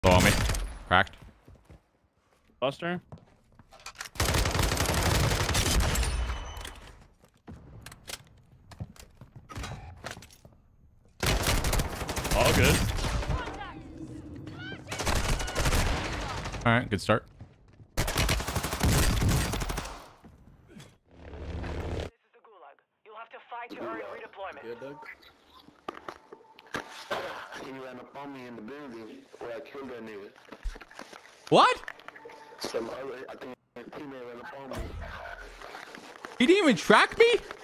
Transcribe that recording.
Low on me. Cracked. Buster. All good. All right, good start. This is the Gulag. You'll have to fight to earn redeployment. Yeah, Doug. He ran up on me in the building where I killed that nigga. What? Some other, I think, a teammate ran up on me. He didn't even track me?